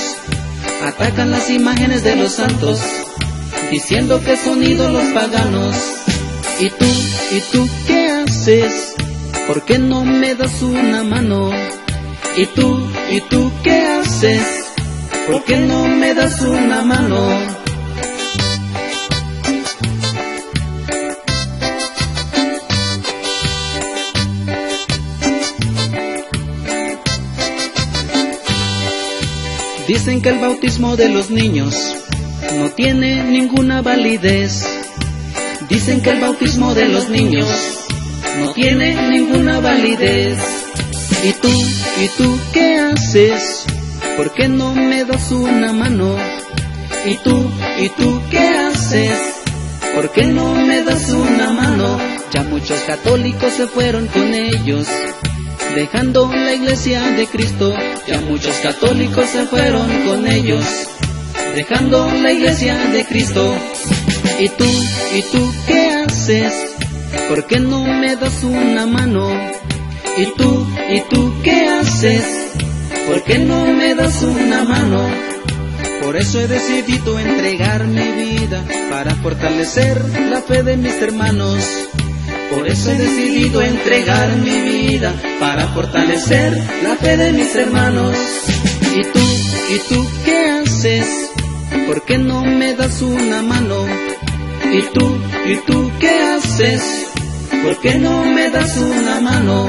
Atacan las imágenes de los santos, diciendo que son ídolos paganos. ¿Y tú, y tú qué haces? ¿Por qué no me das una mano? ¿Y tú, y tú qué haces? ¿Por qué no me das una mano? Dicen que el bautismo de los niños no tiene ninguna validez. Dicen que el bautismo de los niños no tiene ninguna validez. ¿Y tú, y tú qué haces? ¿Por qué no me das una mano? ¿Y tú, y tú qué haces? ¿Por qué no me das una mano? Ya muchos católicos se fueron con ellos, dejando la iglesia de Cristo. Ya muchos católicos se fueron con ellos, dejando la iglesia de Cristo. ¿Y tú, y tú qué haces? ¿Por qué no me das una mano? ¿Y tú, y tú qué haces? ¿Por qué no me das una mano? Por eso he decidido entregar mi vida para fortalecer la fe de mis hermanos. Por eso he decidido entregar mi vida para fortalecer la fe de mis hermanos. ¿Y tú, y tú qué haces? ¿Por qué no me das una mano? ¿Y tú, y tú qué haces? ¿Por qué no me das una mano?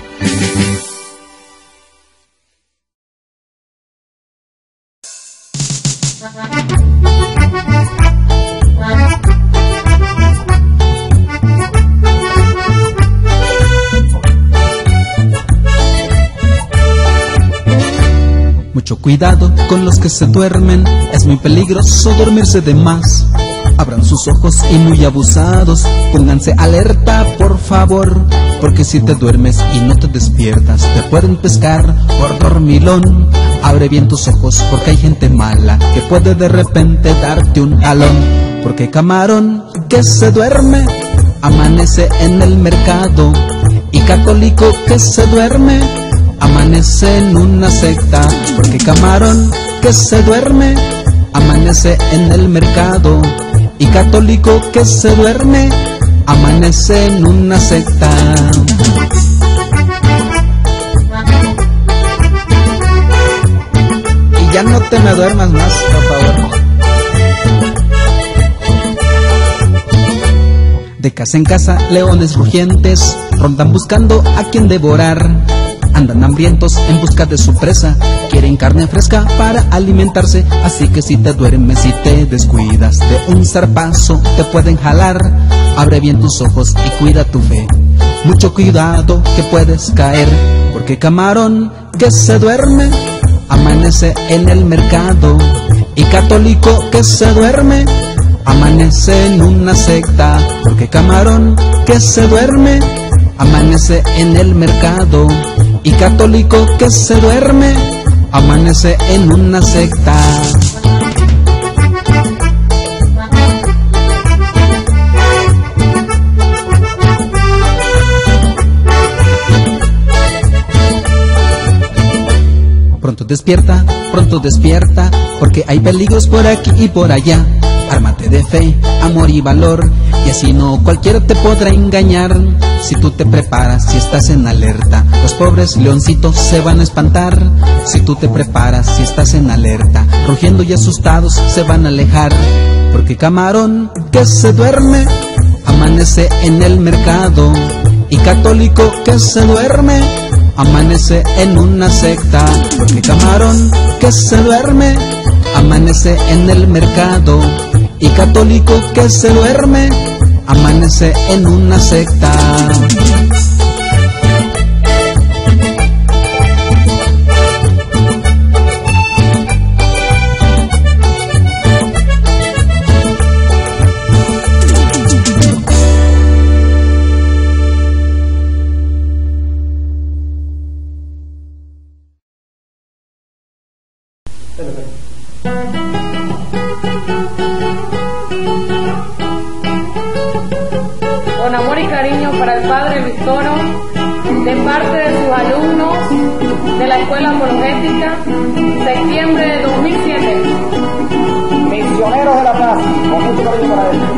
Mucho cuidado con los que se duermen, es muy peligroso dormirse de más. Abran sus ojos y muy abusados, pónganse alerta por favor, porque si te duermes y no te despiertas, te pueden pescar por dormilón. Abre bien tus ojos porque hay gente mala que puede de repente darte un jalón, porque camarón que se duerme amanece en el mercado. Y católico que se duerme, amanece en una secta. Porque camarón que se duerme, amanece en el mercado. Y católico que se duerme, amanece en una secta. Y ya no te me duermas más, por favor. De casa en casa, leones rugientes rondan buscando a quien devorar. Andan hambrientos en busca de su presa, quieren carne fresca para alimentarse. Así que si te duermes y te descuidas, de un zarpazo te pueden jalar. Abre bien tus ojos y cuida tu fe, mucho cuidado que puedes caer. Porque camarón que se duerme, amanece en el mercado. Y católico que se duerme, amanece en una secta. Porque camarón que se duerme, amanece en el mercado. Y católico que se duerme, amanece en una secta. Pronto despierta, pronto despierta, porque hay peligros por aquí y por allá. Ármate de fe, amor y valor, y así no cualquiera te podrá engañar. Si tú te preparas, si estás en alerta, los pobres leoncitos se van a espantar. Si tú te preparas, si estás en alerta, rugiendo y asustados se van a alejar. Porque camarón que se duerme, amanece en el mercado. Y católico que se duerme, amanece en una secta. Porque camarón que se duerme, amanece en el mercado. Y católico que se duerme, amanece en una secta. Con amor y cariño para el Padre Luis Toro, de parte de sus alumnos de la Escuela Apologética, septiembre de dos mil siete. Misioneros de la Paz, con mucho cariño para ellos.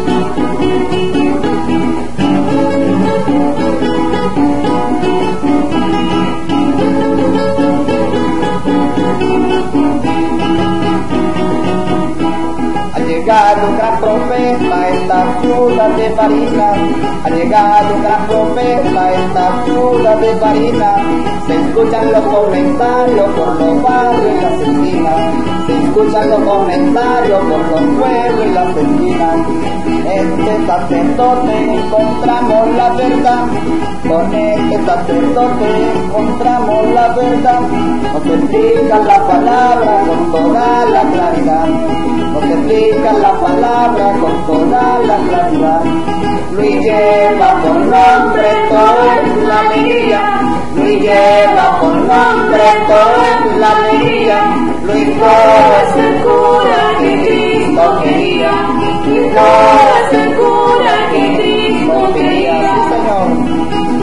Ha llegado un gran profeta a esta ciudad de Barinas, ha llegado un gran profeta a esta ciudad de Barinas. Se escuchan los comentarios por los barrios y las esquinas, se escuchan los comentarios por los pueblos y las esquinas. Este sacerdote encontramos la verdad, con este sacerdote encontramos la verdad. Nos explica la palabra con toda la claridad, nos explica la palabra con toda la claridad. Luis lleva por nombre todo en la alegría, Luis lleva por nombre todo en la alegría. Luis Toro es el cura que Cristo quería, Luis Toro es el cura que Cristo quería. Sí, Señor.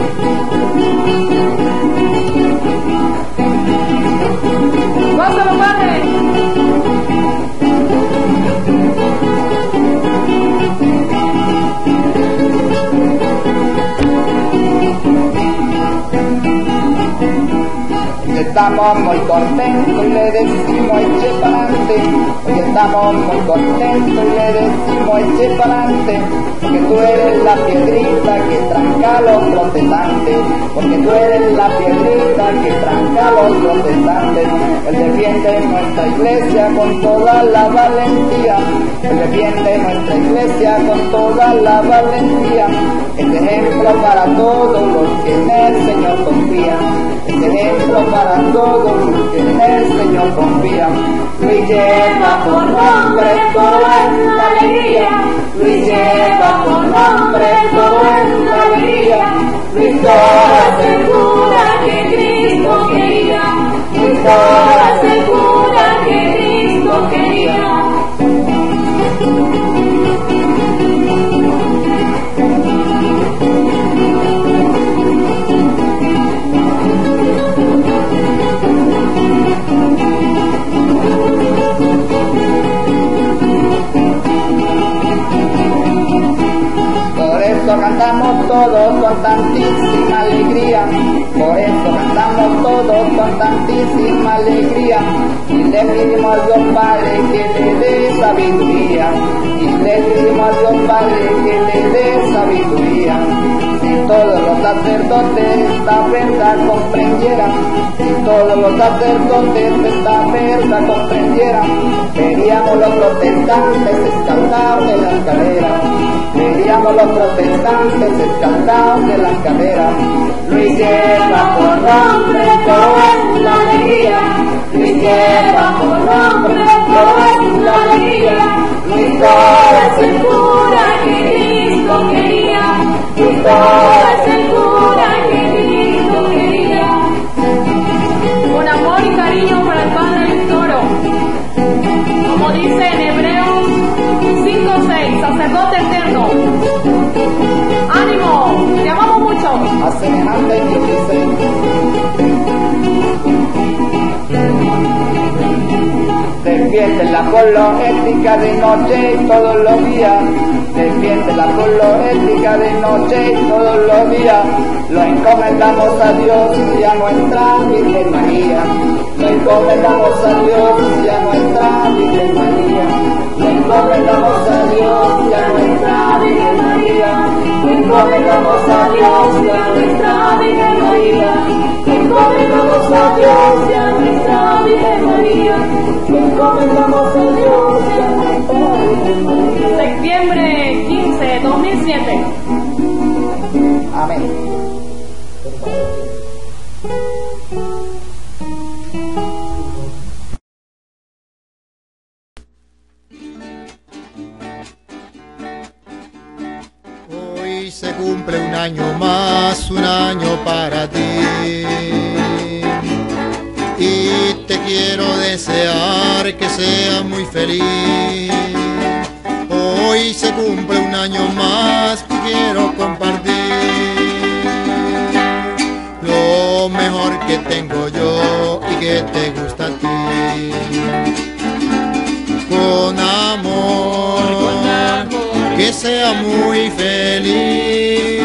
¡Gózalo, Padre! Estamos muy contentos y le decimos eche pa'lante, hoy estamos muy contentos y le decimos eche pa'lante, porque tú eres la piedrita que tranca a los protestantes, porque tú eres la piedrita que tranca a los protestantes. Él defiende nuestra iglesia con toda la valentía, Él defiende nuestra iglesia con toda la valentía. Es ejemplo para todos los que en el Señor confían, es ejemplo para todos los que en el Señor confían. Luis lleva por nombre todo en la alegría, Luis lleva por nombre todo en la alegría. Luis Toro es el cura que Cristo quería, Luis Toro es el cura que Cristo quería. cantamos todos con tantísima alegría, por eso cantamos todos con tantísima alegría, y le pedimos a Dios Padre que le dé sabiduría, y le pedimos a Dios Padre que le dé sabiduría. Si todos los sacerdotes esta verdad comprendieran, si todos los sacerdotes esta verdad comprendieran, veríamos los protestantes escaldados de las caderas, veríamos los protestantes escaldados de las caderas. Luis lleva por nombre, todo es la alegría, Luis lleva por nombre, todo es la alegría, Luis es el cura que Cristo quería, Luis es el cura que Cristo quería. Con amor y cariño para el Padre Victoro, como dice en Hebreos cinco seis, sacerdote eterno. ¡Ánimo! ¡Te amamos mucho! A semejante que dice: defiende la apologética de noche y todos los días, defiende la apologética de noche y todos los días, lo encomendamos a Dios y a nuestra Virgen María, lo encomendamos a Dios y a nuestra Virgen María, lo encomendamos a Dios y a nuestra Virgen María, lo encomendamos a Dios y a nuestra Virgen María, lo encomendamos a Dios y a nuestra Virgen María, lo encomendamos a Dios y a nuestra Virgen María. Septiembre quince, dos mil siete. Amén. Hoy se cumple un año más, un año para ti. Y te quiero desear que seas muy feliz. Hoy se cumple un año más, quiero compartir lo mejor que tengo yo y que te gusta a ti. Con amor, con amor, que sea muy feliz.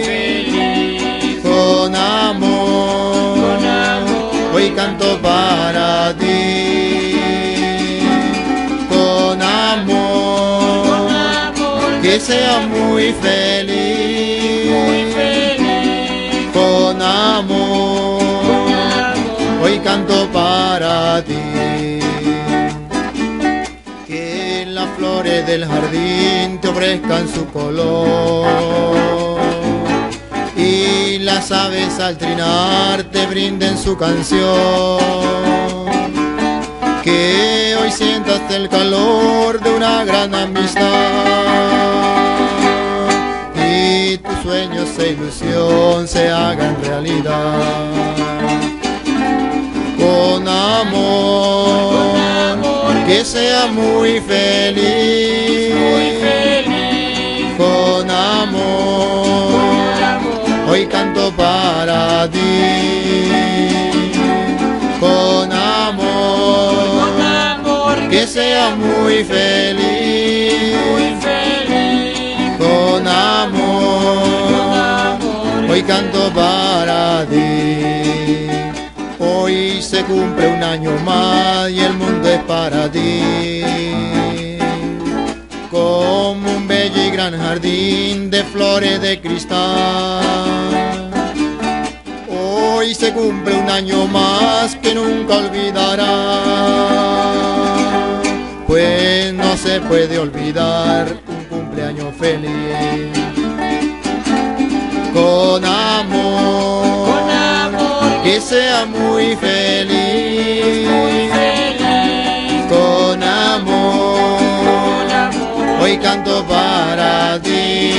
Con amor, con amor, hoy canto para ti. Con amor, con amor, que sea muy feliz. Muy feliz. Con amor, con amor, hoy canto para ti. Que las flores del jardín te ofrezcan su color y las aves al trinar te brinden su canción. Que hoy sientas el calor de una gran amistad y tus sueños e ilusión se hagan realidad. Con amor, con amor, que sea muy feliz. Muy feliz. Con amor, con amor, hoy canto para ti. Con amor, con amor, que sea muy feliz. Muy feliz. Con amor, con amor, hoy canto para ti. Hoy se cumple un año más y el mundo es para ti. Como un bello y gran jardín de flores de cristal. Hoy se cumple un año más que nunca olvidará. Pues no se puede olvidar un cumpleaños feliz. Con amor, con amor, que sea muy feliz. Muy feliz. Con amor, con amor, hoy canto para ti.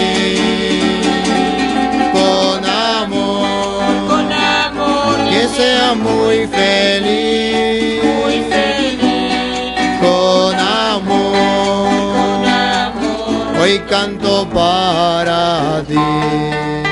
Con amor, con amor, que sea muy feliz. Muy feliz. Con amor, con amor, hoy canto para ti.